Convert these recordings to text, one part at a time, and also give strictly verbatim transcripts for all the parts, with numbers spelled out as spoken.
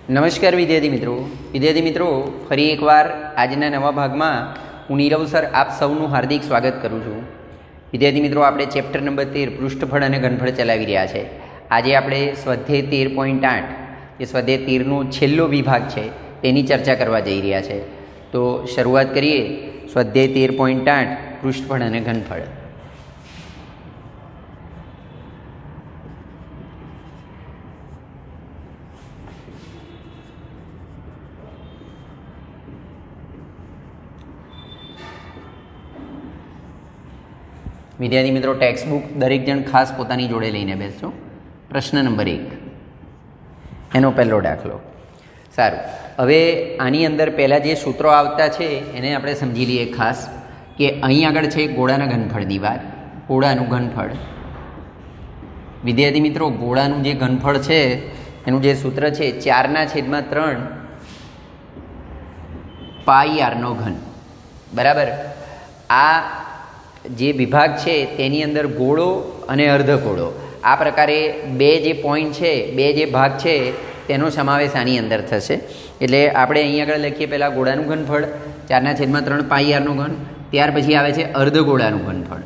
નમસ્કાર વિદ્યાર્થી મિત્રો વિદ્યાર્થી મિત્રો ફરી એકવાર આજના નવા ભાગમાં હું નીરવ સર આપ સૌનું હાર્દિક સ્વાગત કરું છું। વિદ્યાર્થી મિત્રો આપણે ચેપ્ટર નંબર તેર પૃષ્ઠફળ અને ઘનફળ ચલાવી રહ્યા છે। આજે આપણે સ્વાધ્યાય તેર પોઈન્ટ આઠ જે સ્વાધ્યાય તેરનો છેલ્લો વિભાગ છે તેની ચર્ચા કરવા જઈ રહ્યા છે। તો શરૂઆત કરીએ સ્વાધ્યાય તેર પોઈન્ટ આઠ પૃષ્ઠફળ અને ઘનફળ। વિદ્યાર્થી મિત્રો ટેક્સ્ટ બુક દરેક જણ ખાસ પોતાની જોડે લઈને બેસજો। પ્રશ્ન નંબર એક એનો પહેલો દાખલો। સારું, હવે આની અંદર પહેલાં જે સૂત્રો આવતા છે એને આપણે સમજી લઈએ ખાસ કે અહીં આગળ છે ગોળાના ઘનફળની વાત, ગોળાનું ઘનફળ। વિદ્યાર્થી મિત્રો ગોળાનું જે ઘનફળ છે એનું જે સૂત્ર છે ચારના છેદમાં ત્રણ પાઈ આરનો ઘન, બરાબર। આ જે વિભાગ છે તેની અંદર ગોળો અને અર્ધગોળો આ પ્રકારે બે જે પોઈન્ટ છે, બે જે ભાગ છે તેનો સમાવેશ આની અંદર થશે। એટલે આપણે અહીં આગળ લખીએ પહેલાં ગોળાનું ઘનફળ ચારના છેદમાં ત્રણ પાઈ આરનો ઘન, ત્યાર પછી આવે છે અર્ધગોળાનું ઘનફળ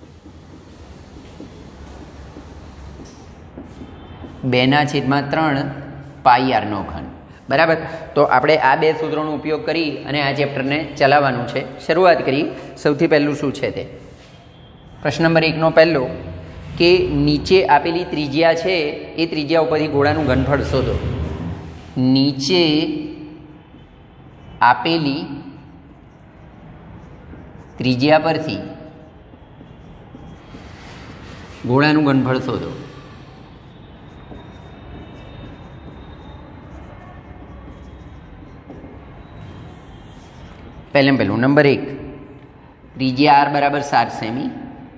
બેના છેદમાં ત્રણ પાઈ આરનો ઘન, બરાબર। તો આપણે આ બે સૂત્રોનો ઉપયોગ કરી અને આ ચેપ્ટરને ચલાવવાનું છે। શરૂઆત કરી, સૌથી પહેલું શું છે તે પ્રશ્ન નંબર એકનો પહેલો કે નીચે આપેલી ત્રિજ્યા છે એ ત્રિજ્યા ઉપરથી ગોળાનું ઘનફળ શોધો। નીચે આપેલી ત્રિજ્યા પરથી ગોળાનું ઘનફળ શોધો। પહેલે પહેલું નંબર એક, ત્રિજ્યા આર બરાબર સાત સેમી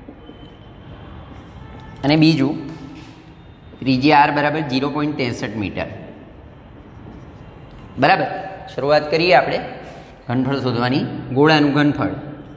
અને બીજું ત્રિજ્યા આર બરાબર ઝીરો પોઈન્ટ ત્રેસઠ મીટર, બરાબર। શરૂઆત કરીએ આપણે ઘનફળ શોધવાની। ગોળાનું ઘનફળ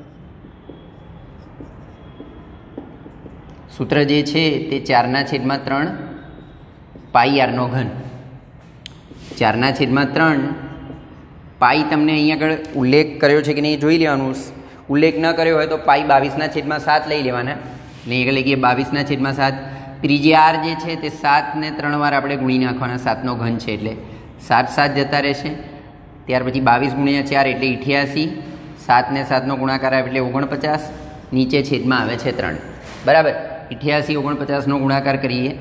સૂત્ર જે છે તે ચારના છેદમાં ત્રણ પાઈ આરનો ઘન, ચારના છેદમાં ત્રણ પાઈ તમને અહીં આગળ ઉલ્લેખ કર્યો છે કે નહીં જોઈ લેવાનું। ઉલ્લેખ ન કર્યો હોય તો પાઈ બાવીસના છેદમાં સાત લઈ લેવાના, એટલે આગળ લખીએ બાવીસના છેદમાં સાત। ત્રિજ્યા આર જે છે તે સાત ને ત્રણ વાર આપણે ગુણી નાખવાના, સાતનો ઘન છે એટલે સાત સાત જતા રહેશે। ત્યાર પછી બાવીસ ગુણ્યા ચાર એટલે અઠ્યાસી, સાત ને સાતનો ગુણાકાર આવે એટલે ઓગણપચાસ, નીચે છેદમાં આવે છે ત્રણ, બરાબર। અઠ્યાસી ઓગણપચાસનો ગુણાકાર કરીએ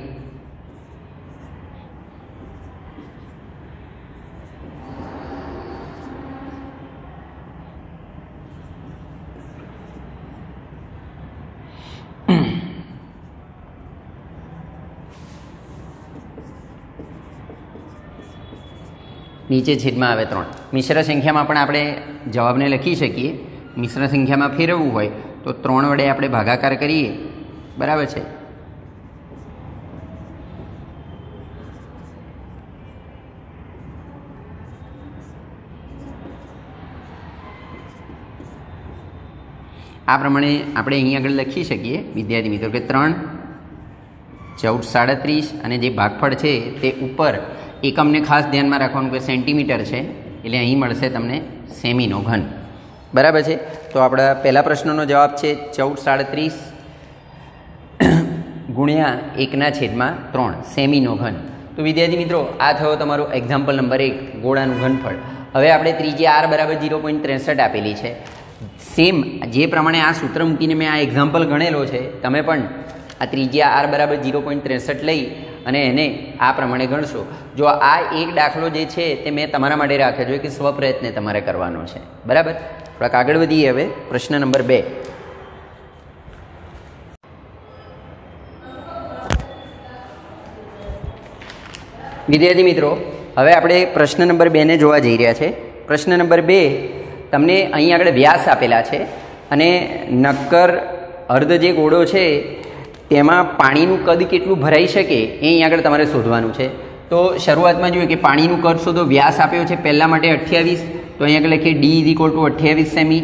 નીચે છેદમાં આવે ત્રણ। મિશ્ર સંખ્યામાં પણ આપણે જવાબને લખી શકીએ। મિશ્ર સંખ્યામાં ફેરવવું હોય તો ત્રણ વડે આપણે ભાગાકાર કરીએ, બરાબર છે। આ પ્રમાણે આપણે અહીં આગળ લખી શકીએ વિદ્યાર્થી મિત્રો કે ત્રણ ચૌદ સાડત્રીસ અને જે ભાગફળ છે તે ઉપર એકમને ખાસ ધ્યાનમાં રાખવાનું કે સેન્ટીમીટર છે એટલે અહીં મળશે તમને સેમીનો ઘન, બરાબર છે। તો આપણા પહેલા પ્રશ્નનો જવાબ છે ચૌદ સાડત્રીસ ગુણ્યા એકના છેદમાં ત્રણ સેમીનો ઘન। તો વિદ્યાર્થી મિત્રો આ થયો તમારો એક્ઝામ્પલ નંબર એક, ગોળાનું ઘનફળ। હવે આપણે ત્રિજ્યા આર બરાબર ઝીરો પોઈન્ટ ત્રેસઠ આપેલી છે। સેમ જે પ્રમાણે આ સૂત્ર મૂકીને મેં આ એક્ઝામ્પલ ગણેલો છે, તમે પણ આ ત્રિજ્યા આર બરાબર ઝીરો પોઈન્ટ ત્રેસઠ લઈ અને એને આ પ્રમાણે ગણશો। જો આ એક દાખલો જે છે તે મેં તમારા માટે રાખ્યો છે કે સ્વપ્રયત્ને તમારે કરવાનો છે, બરાબર। થોડાક આગળ વધીએ હવે પ્રશ્ન નંબર બે। વિદ્યાર્થી મિત્રો હવે આપણે પ્રશ્ન નંબર બે ને જોવા જઈ રહ્યા છે। પ્રશ્ન નંબર બે તમને અહીં આગળ વ્યાસ આપેલા છે અને નક્કર અર્ધ જે ગોળો છે તેમાં પાણીનું કદ કેટલું ભરાઈ શકે એ અહીં આગળ તમારે શોધવાનું છે। તો શરૂઆતમાં જોઈએ કે પાણીનું કદ શોધો। વ્યાસ આપ્યો છે પહેલાં માટે અઠ્યાવીસ, તો અહીં આગળ લખીએ ડી ઇઝ ઇક્વલ ટુ અઠ્યાવીસ સેમી।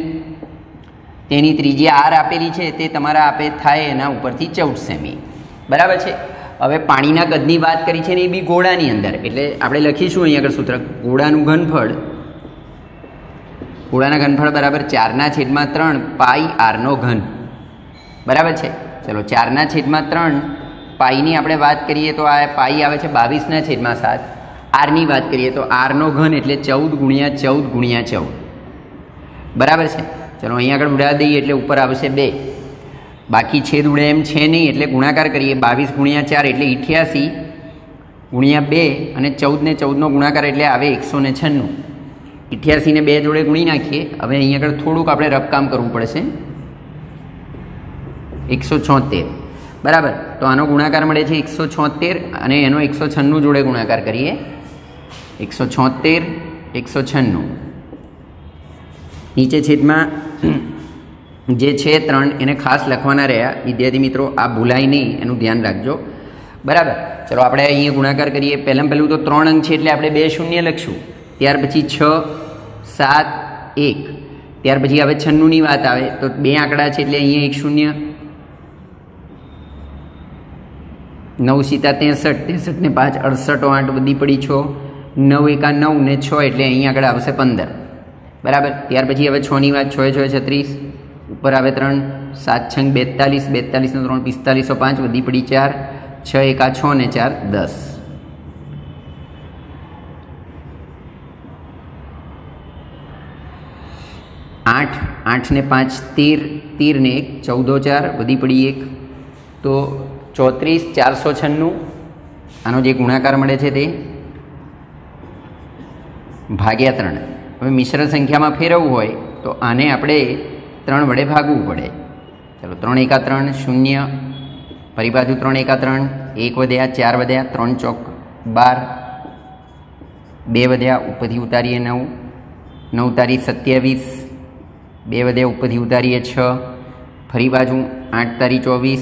તેની ત્રિજ્યા આર આપેલી છે તે તમારા આપે થાય એના ઉપરથી ચૌદ સેમી, બરાબર છે। હવે પાણીના કદની વાત કરી છે ને એ બી ગોળાની અંદર, એટલે આપણે લખીશું અહીં આગળ સૂત્ર ગોળાનું ઘનફળ, ગોળાના ઘનફળ બરાબર ચારના છેદમાં ત્રણ પાઈ આરનો ઘન, બરાબર છે. ચલો ચારના છેદમાં ત્રણ પાઈની આપણે વાત કરીએ તો આ પાઈ આવે છે બાવીસના છેદમાં સાત. આરની વાત કરીએ તો આરનો ઘન એટલે ચૌદ ગુણ્યા ચૌદ ગુણ્યા ચૌદ, બરાબર છે. ચલો અહીં આગળ ઉડાડી દઈએ એટલે ઉપર આવશે બે, બાકી છેદ ઉડે એમ છે નહીં એટલે ગુણાકાર કરીએ. બાવીસ ગુણ્યા ચાર એટલે અઠ્યાસી ગુણ્યા બે અને ચૌદને ચૌદનો ગુણાકાર એટલે આવે એકસો ને છન્નું. અઠ્યાસીને બે જોડે ગુણી નાખીએ. હવે અહીં આગળ થોડુંક આપણે રફકામ કરવું પડશે. એકસો છોતેર, બરાબર. તો આનો ગુણાકાર મળે છે એકસો છોતેર અને એનો એકસો છન્નું જોડે ગુણાકાર કરીએ. એકસો છોતેર એકસો છન્નું નીચે છેદમાં જે છે ત્રણ એને ખાસ લખવાના રહ્યા વિદ્યાર્થી મિત્રો, આ ભૂલાય નહીં એનું ધ્યાન રાખજો, બરાબર. ચલો આપણે અહીંયા ગુણાકાર કરીએ. પહેલાં પહેલું તો ત્રણ અંક છે એટલે આપણે બે શૂન્ય લખશું, ત્યાર પછી છ સાત એક, ત્યાર પછી હવે છન્નુંની વાત આવે તો બે આંકડા છે એટલે અહીંયા એક શૂન્ય, નવ સીતા ત્રેસઠ, ત્રેસઠ ને પાંચ અડસઠો આઠ વધી પડી છ, નવ એકા નવ ને છ એટલે અહીં આગળ આવશે પંદર, બરાબર. ત્યાર પછી હવે છ ની વાત, છ છ છત્રીસ, ઉપર આવે ત્રણ, સાત છંગ બેતાલીસ, બેતાલીસનો ત્રણ પિસ્તાલીસો પાંચ વધી પડી ચાર, છ એકા છ ને ચાર દસ. આઠ, આઠ ને પાંચ તેર, તેર ને એક ચૌદો ચાર વધી પડી એક, તો ચોત્રીસ ચારસો છન્નું. આનો જે ગુણાકાર મળે છે તે ભાગ્યા ત્રણ. હવે મિશ્ર સંખ્યામાં ફેરવવું હોય તો આને આપણે ત્રણ વડે ભાગવું પડે. ચલો ત્રણ એકા ત્રણ શૂન્ય, ફરી બાજુ ત્રણ એકા ત્રણ, એક વધ્યા, ચાર વધ્યા, ત્રણ ચોક બાર, બે વધ્યા, ઉપરથી ઉતારીએ નવ, નવ તારીખ સત્યાવીસ, બે વધ્યા ઉપરથી ઉતારીએ છ, ફરી બાજુ આઠ તારીખ ચોવીસ,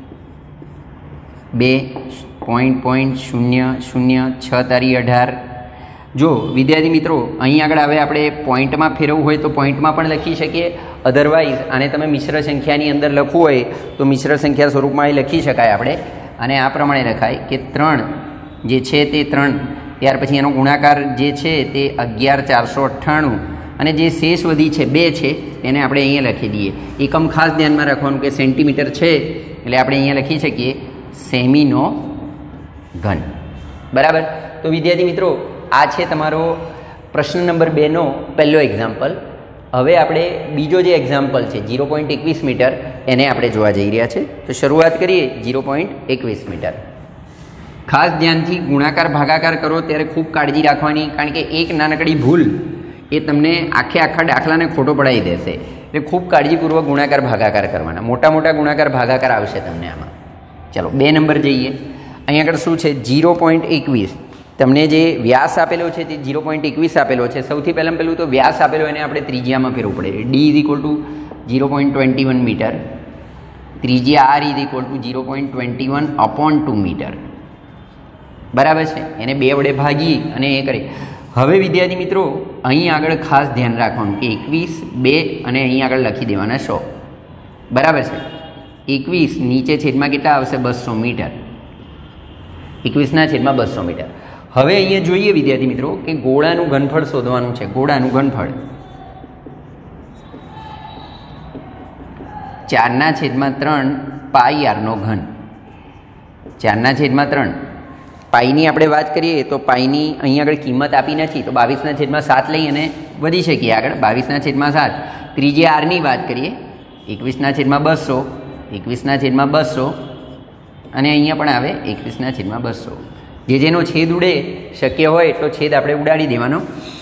બે પોઈન્ટ પોઈન્ટ શૂન્ય શૂન્ય, છ તારીખ અઢાર. જો વિદ્યાર્થી મિત્રો અહીં આગળ હવે આપણે પોઈન્ટમાં ફેરવવું હોય તો પોઈન્ટમાં પણ લખી શકીએ, અધરવાઇઝ આને તમે મિશ્ર સંખ્યાની અંદર લખવું હોય તો મિશ્ર સંખ્યા સ્વરૂપમાં એ લખી શકાય આપણે. અને આ પ્રમાણે લખાય કે ત્રણ જે છે તે ત્રણ, ત્યાર પછી એનો ગુણાકાર જે છે તે અગિયાર ચારસો અઠ્ઠાણું, અને જે શેષ વધી છે બે છે એને આપણે અહીંયા લખી દઈએ. એકમ ખાસ ધ્યાનમાં રાખવાનું કે સેન્ટીમીટર છે એટલે આપણે અહીંયા લખી શકીએ સેમીનો ઘન, બરાબર. તો વિદ્યાર્થી મિત્રો આ છે તમારો પ્રશ્ન નંબર બેનો પહેલો એક્ઝામ્પલ. હવે આપણે બીજો જે એક્ઝામ્પલ છે ઝીરો પોઈન્ટ એકવીસ મીટર એને આપણે જોવા જઈ રહ્યા છે. તો શરૂઆત કરીએ ઝીરો પોઈન્ટ એકવીસ મીટર. ખાસ ધ્યાનથી ગુણાકાર ભાગાકાર કરો ત્યારે ખૂબ કાળજી રાખવાની, કારણ કે એક નાનકડી ભૂલ એ તમને આખે આખા દાખલાને ખોટો પડાવી દેશે. એટલે ખૂબ કાળજીપૂર્વક ગુણાકાર ભાગાકાર કરવાના. મોટા મોટા ગુણાકાર ભાગાકાર આવશે તમને આમાં. ચાલો બે નંબર જઈએ. અહીં આગળ શું છે ઝીરો પોઈન્ટ એકવીસ, તમને જે વ્યાસ આપેલો છે તે ઝીરો પોઈન્ટ એકવીસ આપેલો છે. સૌથી પહેલાં પહેલું તો વ્યાસ આપેલો એને આપણે ત્રિજ્યામાં ફેરવવું પડે. D is equal to zero point twenty one metre, ત્રિજ્યા R is equal to zero point twenty one upon two metre, બરાબર છે. એને બે વડે ભાગી અને એ કરી. હવે વિદ્યાર્થી મિત્રો અહીં આગળ ખાસ ધ્યાન રાખવાનું કે એકવીસ બે અને અહીં આગળ લખી દેવાના સો, બરાબર છે. એકવીસ નીચે છેદમાં કેટલા આવશે બસો મીટર, એકવીસના છેદમાં બસો મીટર. હવે અહીંયા જોઈએ વિદ્યાર્થી મિત્રો કે ગોળાનું ઘનફળ શોધવાનું છે. ગોળાનું ઘનફળ ચારના છેદમાં ત્રણ પાઈ આરનો ઘન. ચારના છેદમાં ત્રણ પાઈની આપણે વાત કરીએ તો પાઈની અહીં આગળ કિંમત આપી નથી, તો બાવીસના છેદમાં સાત લઈ અને વધી શકીએ આગળ. બાવીસના છેદમાં સાત. ત્રીજી આરની વાત કરીએ એકવીસના છેદમાં બસો, એકવીસના છેદમાં બસો અને અહીંયા પણ આવે એકવીસના છેદમાં બસો. જે જેનો છેદ ઉડે શક્ય હોય એટલો છેદ આપણે ઉડાડી દેવાનો.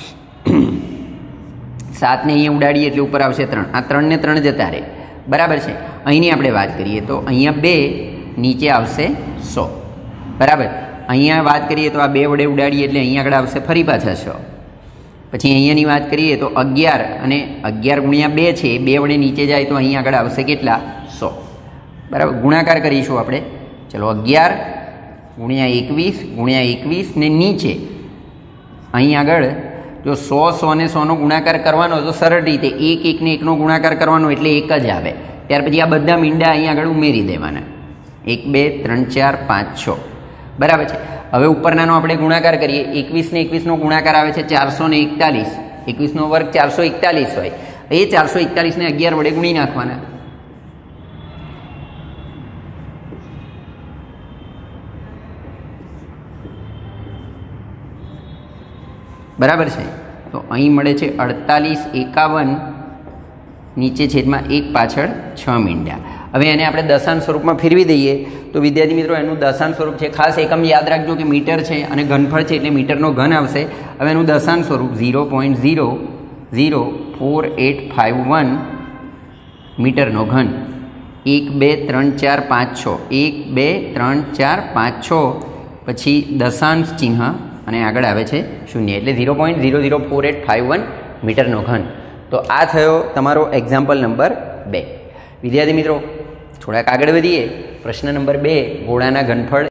સાતને અહીંયા ઉડાડીએ એટલે ઉપર આવશે ત્રણ. આ ત્રણને ત્રણ જતા રહે, બરાબર છે. અહીંની આપણે વાત કરીએ તો અહીંયા બે નીચે આવશે સો, બરાબર. અહીંયા વાત કરીએ તો આ બે વડે ઉડાડીએ એટલે અહીંયા આગળ આવશે ફરી પાછા સો. પછી અહીંયાની વાત કરીએ તો અગિયાર અને અગિયાર ગુણ્યા બે છે, બે વડે નીચે જાય તો અહીંયા આગળ આવશે કેટલા સો, બરાબર. ગુણાકાર કરીશું આપણે. ચલો અગિયાર ગુણ્યા એકવીસ ગુણ્યા એકવીસ ને નીચે અહીં આગળ જો સો સો ને સોનો ગુણાકાર કરવાનો તો સરળ રીતે એક એકને એકનો ગુણાકાર કરવાનો એટલે એક જ આવે. ત્યાર પછી આ બધા મીંડા અહીં આગળ ઉમેરી દેવાના, એક બે ત્રણ ચાર પાંચ છ બરાબર છે। હવે ઉપરનાનો આપણે ગુણાકાર કરીએ। એકવીસ ને એકવીસનો ગુણાકાર આવે છે ચારસો ને એકતાલીસ। એકવીસનો વર્ગ ચારસો એકતાલીસ હોય, એ ચારસો એકતાલીસને અગિયાર વડે ગુણી નાખવાના। બરાબર છે, તો અહીં મળે છે અડતાલીસ એકાવન નીચે છેદમાં એક પાછળ છ મીંડ્યા। હવે એને આપણે દશાંશ સ્વરૂપમાં ફેરવી દઈએ તો વિદ્યાર્થી મિત્રો એનું દશાંશ સ્વરૂપ છે, ખાસ એકમ યાદ રાખજો કે મીટર છે અને ઘનફળ છે એટલે મીટરનો ઘન આવશે। હવે એનું દશાંશ સ્વરૂપ zero point zero zero four eight five one મીટરનો ઘન। એક બે ત્રણ ચાર પાંચ છ, એક બે ત્રણ ચાર પાંચ છ પછી દશાંશ ચિહ્ન અને આગળ આવે છે શૂન્ય, એટલે zero point zero zero four eight five one મીટરનો ઘન। તો આ થયો તમારો એક્ઝામ્પલ નંબર બે। વિદ્યાર્થી મિત્રો થોડાક આગળ વધીએ। પ્રશ્ન નંબર બે, ગોળાના ઘનફળ।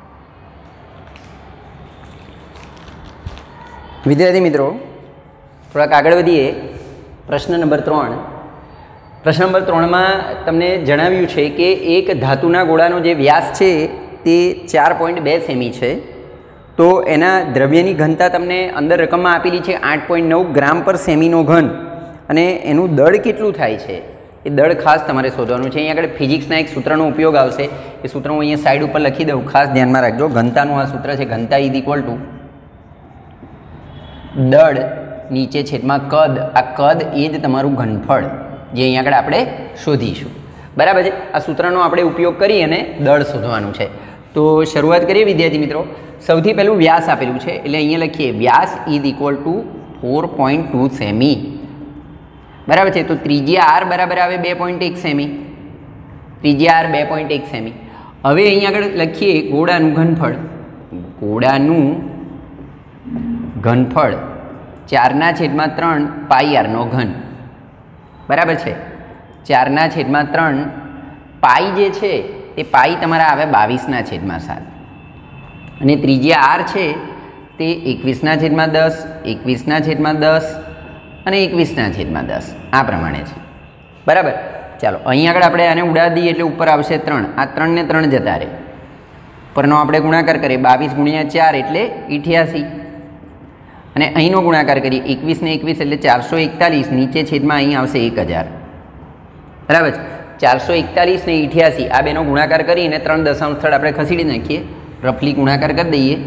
વિદ્યાર્થી મિત્રો થોડાક આગળ વધીએ। પ્રશ્ન નંબર ત્રણ। પ્રશ્ન નંબર ત્રણમાં તમને જણાવ્યું છે કે એક ધાતુના ગોળાનો જે વ્યાસ છે તે ચાર પોઈન્ટ બે સેમી છે, તો એના દ્રવ્યની ઘનતા તમને અંદર રકમમાં આપેલી છે આઠ પોઈન્ટ નવ ગ્રામ પર સેમીનો ઘન, અને એનું દળ કેટલું થાય છે એ દળ ખાસ તમારે શોધવાનું છે। અહીંયા આગળ ફિઝિક્સના એક સૂત્રનો ઉપયોગ આવશે, એ સૂત્ર હું અહીંયા સાઈડ ઉપર લખી દઉં, ખાસ ધ્યાનમાં રાખજો। ઘનતાનું આ સૂત્ર છે, ઘનતા ઇઝ ઇક્વલ ટુ દળ નીચે છેદમાં કદ, આ કદ એ જ તમારું ઘનફળ જે અહીંયા આગળ આપણે શોધીશું। બરાબર છે, આ સૂત્રનો આપણે ઉપયોગ કરી અને દળ શોધવાનું છે। તો શરૂઆત કરીએ વિદ્યાર્થી મિત્રો। સૌથી પહેલું વ્યાસ આપેલું છે એટલે અહીંયા લખીએ વ્યાસ is equal to four point two સેમી। બરાબર છે, તો ત્રિજ્યા આર બરાબર આવે બે પોઈન્ટ એક સેમી, ત્રિજ્યા આર બે પોઈન્ટ એક સેમી। હવે અહીંયા આગળ લખીએ ગોળાનું ઘનફળ, ગોળાનું ઘનફળ ચારના છેદમાં ત્રણ પાઈ આરનો ઘન। બરાબર છે, ચારના છેદમાં ત્રણ પાઈ જે છે તે પાઈ તમારા આવે બાવીસના છેદમાં સાત, અને ત્રિજ્યા આર છે તે એકવીસના છેદમાં દસ, એકવીસના છેદમાં દસ અને એકવીસના છેદમાં દસ આ પ્રમાણે છે। બરાબર, ચાલો અહીં આગળ આપણે આને ઉડાડી દઈએ એટલે ઉપર આવશે ત્રણ, આ ત્રણ ને ત્રણ જતા રહે, પરનો આપણે ગુણાકાર કરીએ બાવીસ ગુણ્યા ચાર એટલે અઠ્યાસી, અને અહીંનો ગુણાકાર કરીએ એકવીસ ને એકવીસ એટલે ચારસો એકતાલીસ નીચે છેદમાં અહીં આવશે એક હજાર। બરાબર છે, ચારસો એકતાલીસ ને અઠ્યાસી આ બેનો ગુણાકાર કરીને ત્રણ દશાંશ સ્થળ આપણે ખસેડી નાખીએ, રફલી ગુણાકાર કરી દઈએ।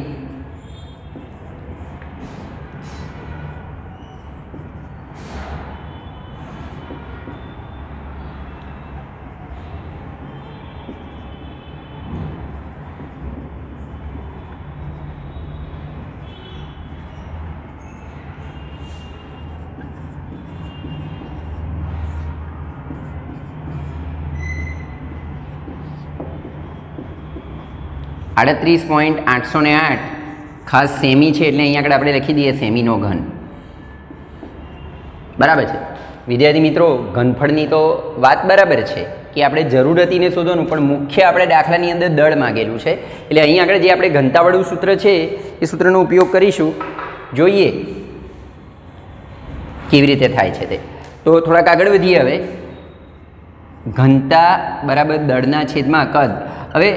આડત્રીસ પોઈન્ટ આઠસો ને આઠ ખાસ સેમી છે એટલે અહીંયા આગળ આપણે લખી દઈએ સેમીનો ઘન। બરાબર છે વિદ્યાર્થી મિત્રો, ઘનફળની તો વાત બરાબર છે કે આપણે જરૂર હતી ને શોધવાનું, પણ મુખ્ય આપણે દાખલાની અંદર દળ માગેલું છે, એટલે અહીં આગળ જે આપણે ઘનતાવાળું સૂત્ર છે એ સૂત્રનો ઉપયોગ કરીશું, જોઈએ કેવી રીતે થાય છે તે। તો થોડાક આગળ વધીએ। હવે ઘનતા બરાબર દળના છેદમાં કદ। હવે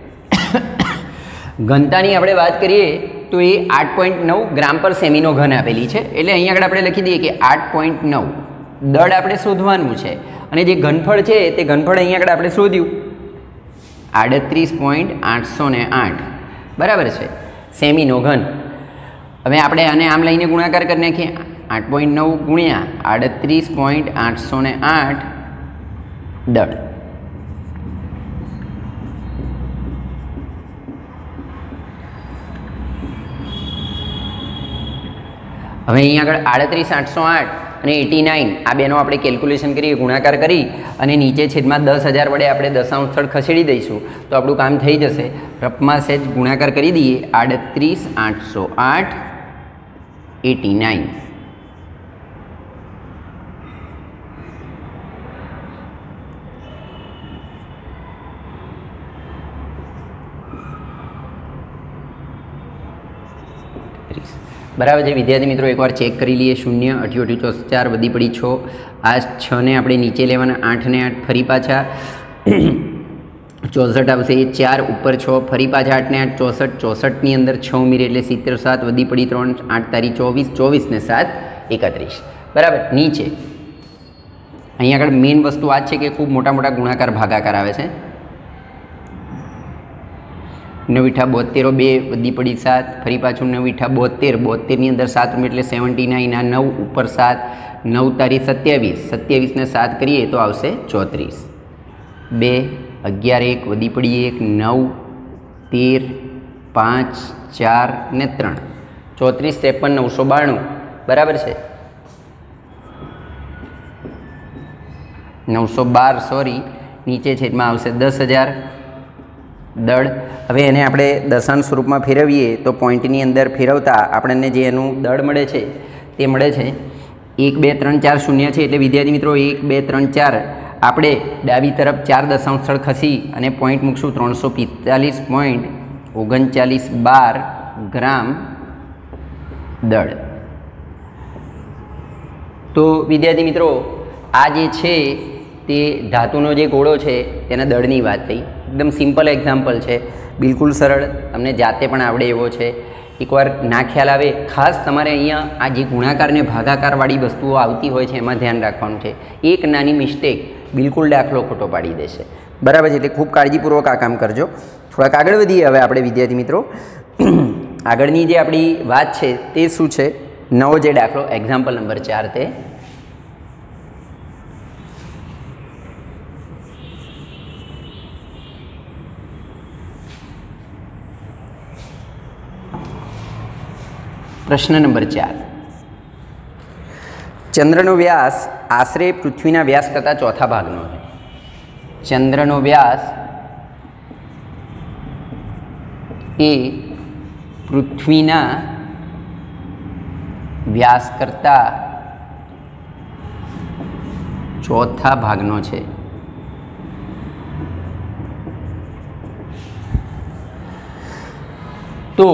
ઘનતાની આપણે વાત કરીએ તો એ આઠ પોઈન્ટ નવ ગ્રામ પર સેમીનો ઘન આપેલી છે, એટલે અહીં આગળ આપણે લખી દઈએ કે આઠ પોઈન્ટ નવ દળ આપણે શોધવાનું છે, અને જે ઘનફળ છે તે ઘનફળ અહીં આગળ આપણે શોધ્યું આડત્રીસ પોઈન્ટ આઠસો ને આઠ બરાબર છે સેમીનો ઘન। હવે આપણે આને આમ લઈને ગુણાકાર કરી નાખીએ, આઠ પોઈન્ટ નવ ગુણ્યા આડત્રીસ પોઈન્ટ આઠસો ને આઠ દળ। હવે અહીં આગળ આડત્રીસ આઠસો આઠ અને એટી નાઇન આ બેનો આપણે કેલ્ક્યુલેશન કરીએ, ગુણાકાર કરી અને નીચે છેદમાં દસ હજાર વડે આપણે દશાંશ સ્થળ ખસેડી દઈશું તો આપણું કામ થઈ જશે। રફમાં સહેજ ગુણાકાર કરી દઈએ, આડત્રીસ આઠસો આઠ એટી નાઇન। બરાબર છે વિદ્યાર્થી મિત્રો, એકવાર ચેક કરી લઈએ। શૂન્ય અઠ્યો અઠ્યો ચોસ ચાર વધી પડી છ, આ છને આપણે નીચે લેવાના, આઠને આઠ ફરી પાછા ચોસઠ આવશે એ ચાર ઉપર છ ફરી પાછા આઠ ને આઠ ચોસઠ ચોસઠની અંદર છ ઉમેરી એટલે સિત્તેર સાત વધી પડી ત્રણ આઠ તારી ચોવીસ ચોવીસ ને સાત એકત્રીસ બરાબર. નીચે અહીંયા આગળ મેઇન વસ્તુ આ જ છે કે ખૂબ મોટા મોટા ગુણાકાર ભાગાકાર આવે છે. નવ વીઠા બોતેરો બે વધી પડી સાત ફરી પાછું નવ વીઠા બોતેર બોતેરની અંદર સાત ઉમેરી એટલે સેવન્ટી નાઇન આ નવ ઉપર સાત નવ તારી સત્યાવીસ સત્યાવીસને સાત કરીએ તો આવશે ચોત્રીસ બે અગિયાર એક વધી પડી એક નવ તેર પાંચ ચાર ને ત્રણ ચોત્રીસ ત્રેપન નવસો બાણું બરાબર છે. નવસો બાર સોરી નીચે છેદમાં આવશે દસ હજાર દળ. હવે એને આપણે દશાંશ સ્વરૂપમાં ફેરવીએ તો પોઈન્ટની અંદર ફેરવતા આપણને જે એનું દળ મળે છે તે મળે છે એક બે ત્રણ ચાર શૂન્ય છે એટલે વિદ્યાર્થી મિત્રો એક બે ત્રણ ચાર આપણે ડાબી તરફ ચાર દશાંશ સ્થળ ખસી અને પોઈન્ટ મૂકશું ત્રણસો પિસ્તાલીસ પોઈન્ટ ઓગણચાલીસ બાર ગ્રામ દળ. તો વિદ્યાર્થી મિત્રો આ જે છે તે ધાતુનો જે ગોળો છે તેના દળની વાત થઈ. એકદમ સિમ્પલ એક્ઝામ્પલ છે, બિલકુલ સરળ, તમને જાતે પણ આવડે એવો છે. એકવાર ના ખ્યાલ આવે ખાસ તમારે અહીંયા આ જે ગુણાકાર ને ભાગાકારવાળી વસ્તુઓ આવતી હોય છે એમાં ધ્યાન રાખવાનું છે. એક નાની મિસ્ટેક બિલકુલ દાખલો ખોટો પાડી દેશે બરાબર છે. એટલે ખૂબ કાળજીપૂર્વક આ કામ કરજો. થોડાક આગળ વધીએ હવે આપણે વિદ્યાર્થી મિત્રો. આગળની જે આપણી વાત છે તે શું છે? નવો જે દાખલો એક્ઝામ્પલ નંબર ચાર તે પ્રશ્ન નંબર ચાર. ચંદ્રનો વ્યાસ આશરે પૃથ્વીના વ્યાસ કરતાં ચોથા ભાગનો છે. ચંદ્રનો વ્યાસ એ પૃથ્વીના વ્યાસ કરતાં ચોથા ભાગનો છે. તો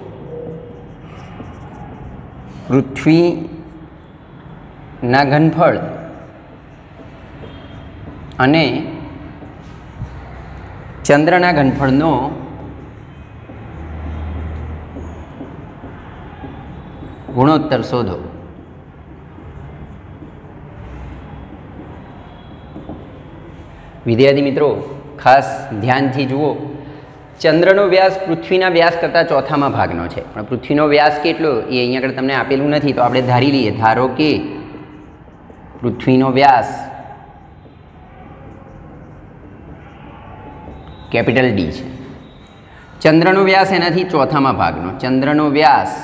પૃથ્વીના ઘનફળ અને ચંદ્રના ઘનફળનો ગુણોત્તર શોધો. વિદ્યાર્થી મિત્રો ખાસ ધ્યાનથી જુઓ. ચંદ્રનો વ્યાસ પૃથ્વીના વ્યાસ કરતાં ચોથામાં ભાગનો છે, પણ પૃથ્વીનો વ્યાસ કેટલો એ અહીંયા આગળ તમને આપેલું નથી, તો આપણે ધારી લઈએ. ધારો કે પૃથ્વીનો વ્યાસ કેપિટલ ડી છે, ચંદ્રનો વ્યાસ એનાથી ચોથામાં ભાગનો. ચંદ્રનો વ્યાસ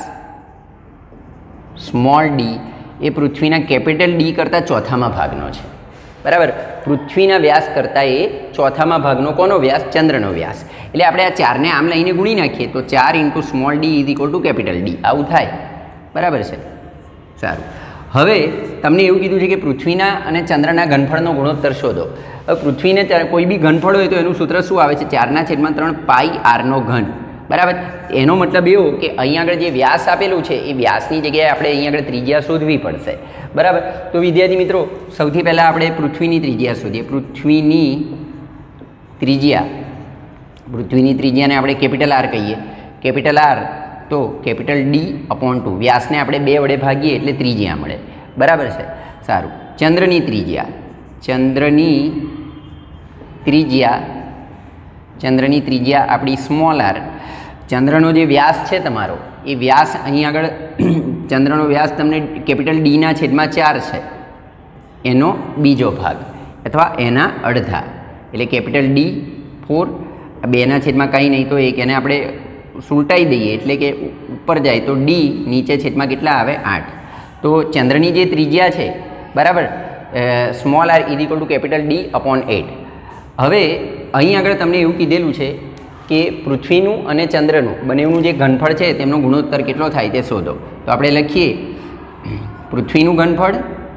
સ્મોલ ડી એ પૃથ્વીના કેપિટલ ડી કરતાં ચોથામાં ભાગનો છે બરાબર. પૃથ્વીના વ્યાસ કરતાં એ ચોથામાં ભાગનો કોનો વ્યાસ? ચંદ્રનો વ્યાસ. એટલે આપણે આ ચારને આમ લઈને ગુણી નાખીએ તો ચાર into small D is equal to capital D આવું થાય બરાબર છે. સારું, હવે તમને એવું કીધું છે કે પૃથ્વીના અને ચંદ્રના ઘનફળનો ગુણોત્તર શોધો. હવે પૃથ્વીને કોઈ બી ઘનફળ હોય તો એનું સૂત્ર શું આવે છે? ચારના છેદમાં ત્રણ પાઈ આરનો ઘન બરાબર. એનો મતલબ એવો કે અહીંયા આગળ જે વ્યાસ આપેલું છે એ વ્યાસની જગ્યાએ આપણે અહીંયા આગળ ત્રિજ્યા શોધવી પડશે બરાબર. તો વિદ્યાર્થી મિત્રો સૌથી પહેલાં આપણે પૃથ્વીની ત્રિજ્યા શોધીએ. પૃથ્વીની ત્રિજ્યા પૃથ્વીની ત્રિજ્યાને આપણે કેપિટલ આર કહીએ. કેપિટલ આર તો કેપિટલ ડી અપોન ટુ, વ્યાસને આપણે બે વડે ભાગીએ એટલે ત્રિજ્યા મળે બરાબર છે. સારું, ચંદ્રની ત્રિજ્યા ચંદ્રની ત્રિજ્યા ચંદ્રની ત્રિજ્યા આપણી સ્મોલ આર. ચંદ્રનો જે વ્યાસ છે તમારો એ વ્યાસ અહીં આગળ ચંદ્રનો વ્યાસ તમને કેપિટલ ડીના છેદમાં ચાર છે એનો બીજો ભાગ અથવા એના અડધા એટલે કેપિટલ ડી ફોર. બેના છેદમાં કંઈ નહીં તો એક, એને આપણે સુલટાઈ દઈએ એટલે કે ઉપર જાય તો ડી, નીચે છેદમાં કેટલા આવે? આઠ. તો ચંદ્રની જે ત્રિજ્યા છે બરાબર small R is equal to capital D upon eight. હવે અહીં આગળ તમને એવું કીધેલું છે કે પૃથ્વીનું અને ચંદ્રનું બંનેનું જે ઘનફળ છે તેમનો ગુણોત્તર કેટલો થાય તે શોધો. તો આપણે લખીએ પૃથ્વીનું ઘનફળ,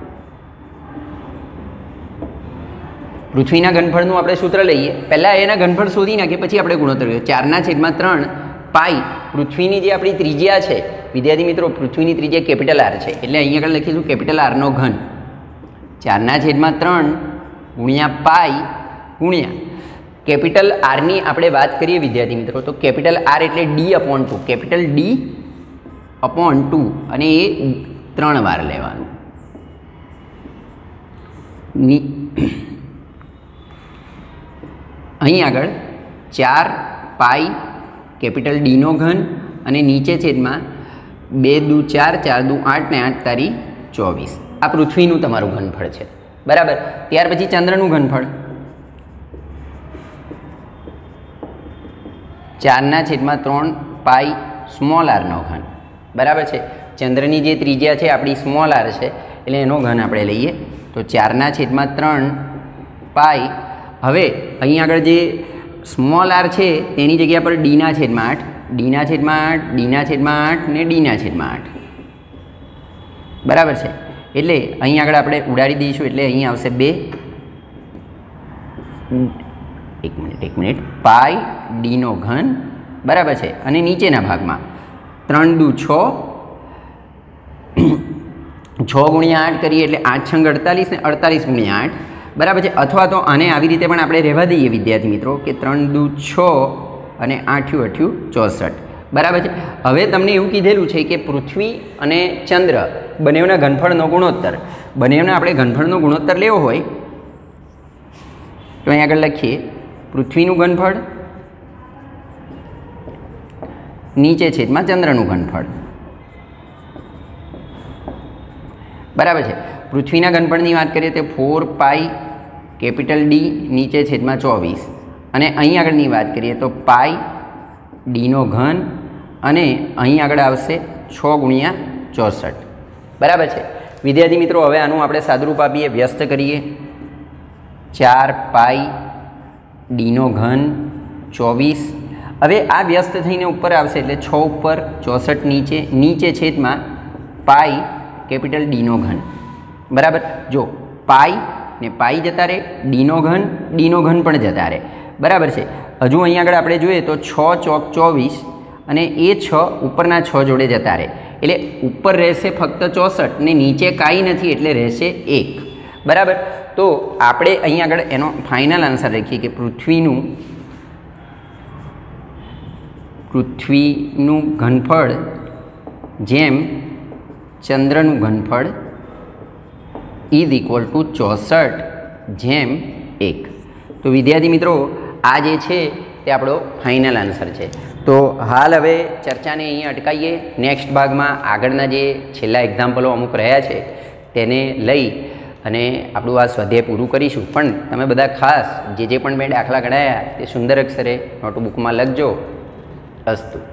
પૃથ્વીના ઘનફળનું આપણે સૂત્ર લઈએ. પહેલાં એના ઘનફળ શોધી નાખીએ પછી આપણે ગુણોત્તર કરીએ. ચારના છેદમાં ત્રણ પાઈ પૃથ્વીની જે આપણી ત્રિજ્યા છે વિદ્યાર્થી મિત્રો, પૃથ્વીની ત્રિજ્યા કેપિટલ આર છે એટલે અહીંયા આગળ લખીશું કેપિટલ આરનો ઘન. ચારના છેદમાં ત્રણ ગુણ્યા પાઈ ગુણ્યા કેપિટલ આરની આપણે વાત કરીએ વિદ્યાર્થી મિત્રો, તો કેપિટલ આર એટલે D upon two, capital D upon two, અને એ ત્રણ વાર લેવાનું. અહીં આગળ ચાર પાઈ કેપિટલ ડીનો ઘન અને નીચે છેદમાં બે દુ ચાર, ચાર દુ આઠ ને આઠ તારી ચોવીસ. આ પૃથ્વીનું તમારું ઘનફળ છે, બરાબર. ત્યાર પછી ચંદ્રનું ઘનફળ ચારના છેદમાં ત્રણ પાઈ સ્મોલ આરનો ઘન, બરાબર છે. ચંદ્રની જે ત્રિજ્યા છે આપણી સ્મોલ આર છે, એટલે એનો ઘન આપણે લઈએ તો ચારના છેદમાં ત્રણ પાઈ. હવે અહીં આગળ જે સ્મોલ આર છે તેની જગ્યા પર ડીના છેદમાં આઠ, ડીના છેદમાં આઠ, ડીના છેદમાં આઠ ને ડીના છેદમાં આઠ, બરાબર છે. એટલે અહીં આગળ આપણે ઉડાડી દઈશું, એટલે અહીં આવશે બે, એક મિનિટ એક મિનિટ પાઈ ડીનો ઘન, બરાબર છે. અને નીચેના ભાગમાં ત્રણ દુ છ, છ ગુણ્યા આઠ કરીએ એટલે આઠ છંગ અડતાલીસ ને અડતાલીસ ગુણ્યા આઠ, બરાબર છે. અથવા તો આને આવી રીતે પણ આપણે રહેવા દઈએ વિદ્યાર્થી મિત્રો કે ત્રણ દુ છ અને આઠ્યું અઠ્યું ચોસઠ, બરાબર છે. હવે તમને એવું કીધેલું છે કે પૃથ્વી અને ચંદ્ર બંનેના ઘનફળનો ગુણોત્તર, બંનેના આપણે ઘનફળનો ગુણોત્તર લેવો હોય તો અહીં આગળ લખીએ પૃથ્વીનું ઘનફળ નીચે છેદમાં ચંદ્રનું ઘનફળ, બરાબર છે. પૃથ્વીના ઘનફળની વાત કરીએ તો ફોર પાઈ કેપિટલ ડી નીચે છેદમાં ચોવીસ, અને અહીં આગળની વાત કરીએ તો પાઈ ડીનો ઘન, અને અહીં આગળ આવશે છ ગુણ્યા ચોસઠ, બરાબર છે. વિદ્યાર્થી મિત્રો હવે આનું આપણે સાદુરૂપ આપીએ, વ્યસ્ત કરીએ. ચાર પાઈ ડીનો ઘન ચોવીસ. હવે આ વ્યસ્ત થઈને ઉપર આવશે એટલે છ ઉપર ચોસઠ નીચે, નીચે છેદમાં પાઈ કેપિટલ ડીનો ઘન, બરાબર. જો પાઈ ને પાઈ જતા રહે, ડીનો ઘન ડીનો ઘન પણ જતા રહે, બરાબર છે. હજુ અહીં આગળ આપણે જોઈએ તો છ ચોક ચોવીસ, અને એ છ ઉપરના છ જોડે જતા રહે, એટલે ઉપર રહેશે ફક્ત ચોસઠ ને નીચે કાંઈ નથી એટલે રહેશે એક, બરાબર. તો આપણે અહીં આગળ એનો ફાઇનલ આન્સર લખીએ કે પૃથ્વીનું પૃથ્વીનું ઘનફળ જેમ ચંદ્રનું ઘનફળ ઇઝ ઇક્વલ ટુ ચોસઠ જેમ એક. તો વિદ્યાર્થી મિત્રો આ જે છે તે આપણો ફાઇનલ આન્સર છે. તો હાલ હવે ચર્ચાને અહીં અટકાવીએ. નેક્સ્ટ ભાગમાં આગળના જે છેલ્લા એક્ઝામ્પલો અમુક રહ્યા છે તેને લઈ અને આપણું આ સ્વાધ્યાય પૂરું કરીશું. પણ તમે બધા ખાસ જે જે પણ મેં દાખલા ગણાયા તે સુંદર અક્ષરે નોટબુકમાં લખજો. અસ્તુ.